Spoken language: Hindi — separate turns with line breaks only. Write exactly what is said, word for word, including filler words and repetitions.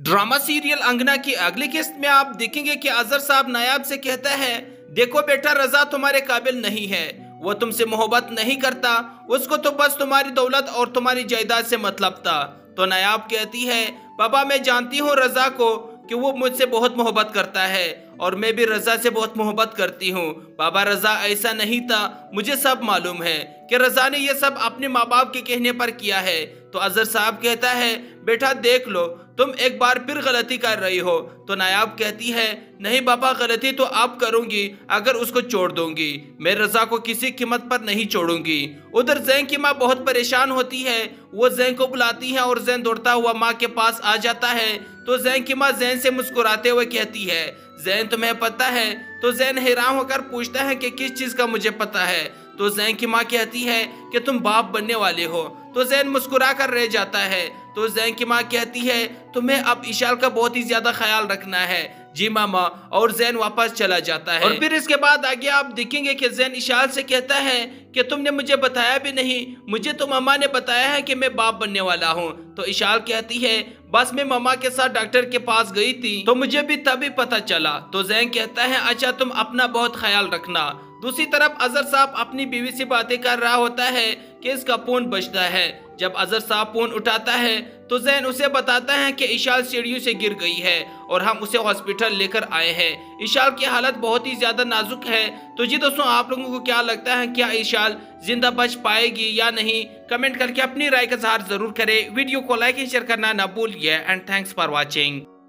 ड्रामा सीरियल अंगना की अगली किस्त में आप देखेंगे कि अजहर साहब नायाब से कहता है, देखो बेटा, रजा तुम्हारे काबिल नहीं है, वो तुमसे मोहब्बत नहीं करता, उसको तो बस तुम्हारी दौलत और तुम्हारी जायदाद से मतलब था। तो नायाब कहती है, पापा मैं जानती हूँ रजा को कि वो मुझसे बहुत मोहब्बत करता है और मैं भी रजा से बहुत मोहब्बत करती हूँ। बाबा रजा ऐसा नहीं था, मुझे सब मालूम है कि रजा ने ये सब अपने माँ बाप के कहने पर किया है। तो अजहर साहब कहता है, बेटा देख लो, तुम एक बार फिर गलती कर रही हो। तो नायाब कहती है, नहीं पापा, गलती तो आप करूंगी अगर उसको छोड़ दूंगी, मैं रजा को किसी कीमत पर नहीं छोड़ूंगी। उधर जैन की माँ बहुत परेशान होती है, वो जैन को बुलाती है और जैन दौड़ता हुआ माँ के पास आ जाता है। तो जैन की माँ जैन से मुस्कुराते हुए कहती है, जैन तुम्हें पता है? तो जैन हैरान होकर पूछता है कि किस चीज का मुझे पता है। तो जैन की माँ कहती है कि तुम बाप बनने वाले हो। तो जैन मुस्कुरा कर रह जाता है। तो जैन की माँ कहती है, तुम्हें अब इशाल का बहुत ही ज्यादा ख्याल रखना है। जी मामा। और जैन वापस चला जाता है। और फिर इसके बाद आगे आप देखेंगे कि जैन इशाल से कहता है कि तुमने मुझे बताया भी नहीं, मुझे तो मामा ने बताया है कि मैं बाप बनने वाला हूँ। तो इशाल कहती है, बस मैं मामा के साथ डॉक्टर के पास गई थी तो मुझे भी तभी पता चला। तो जैन कहता है, अच्छा तुम अपना बहुत ख्याल रखना। दूसरी तरफ अजहर साहब अपनी बीवी से बातें कर रहा होता है कि इसका फोन बजता है। जब अजहर साहब फोन उठाता है तो जैन उसे बताता है कि इशाल सीढ़ियों से गिर गई है और हम उसे हॉस्पिटल लेकर आए हैं। इशाल की हालत बहुत ही ज्यादा नाजुक है। तो जी दोस्तों, आप लोगों को क्या लगता है, क्या इशाल जिंदा बच पाएगी या नहीं? कमेंट करके अपनी राय का इजहार जरूर करें। वीडियो को लाइक एंड शेयर करना ना भूलिए। And thanks for watching.